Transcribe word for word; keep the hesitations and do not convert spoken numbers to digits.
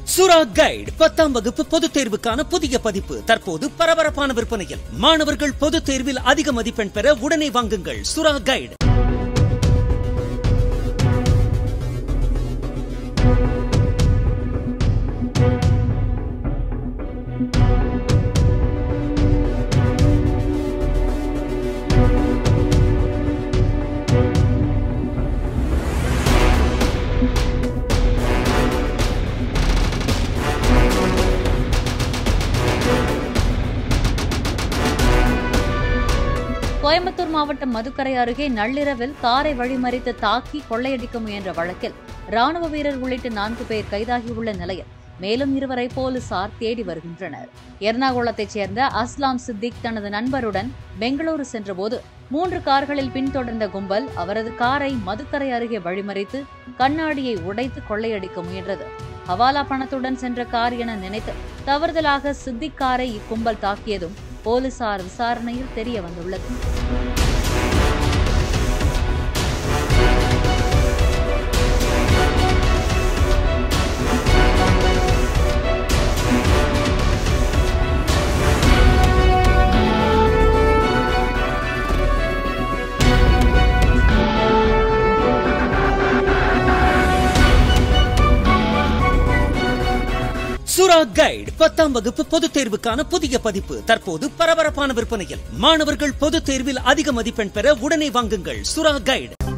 சுரா கைடு பத்தாம் வகுப்பு பொதுத் தேர்வுக்கான புதிய பதிப்பு தற்போது பரபரப்பான விற்பனையில். மாணவர்கள் பொதுத் தேர்வில் அதிக மதிப்பெண் பெற உடனே வாங்குங்கள் சுரா கைடு. கோயம்புத்தூர் மாவட்டம் மதுக்கரை அருகே நள்ளிரவில் காரை வழிமறித்து தாக்கி கொள்ளையடிக்க முயன்ற வழக்கில் ராணுவ வீரர் உள்ளிட்ட நான்கு பேர் கைதாகியுள்ள நிலையில் மேலும் இருவரை போலீசார் தேடி வருகின்றனர். எர்ணாகுளத்தைச் சேர்ந்த அஸ்லாம் சித்திக் தனது நண்பருடன் பெங்களூரு சென்றபோது மூன்று கார்களில் பின்தொடர்ந்த கும்பல் அவரது காரை மதுக்கரை அருகே வழிமறித்து கண்ணாடியை உடைத்து கொள்ளையடிக்க முயன்றது. ஹவாலா பணத்துடன் சென்ற கார் என நினைத்து தவறுதலாக சித்திக் காரை இக்கும்பல் தாக்கியதும் போலீசார் விசாரணையில் தெரிய வந்துள்ளது. சுரா கைடு பத்தாம் வகுப்பு பொதுத் தேர்வுக்கான புதிய பதிப்பு தற்போது பரபரப்பான விற்பனையில். மாணவர்கள் பொதுத் தேர்வில் அதிக மதிப்பெண் பெற உடனே வாங்குங்கள் சுரா கைடு.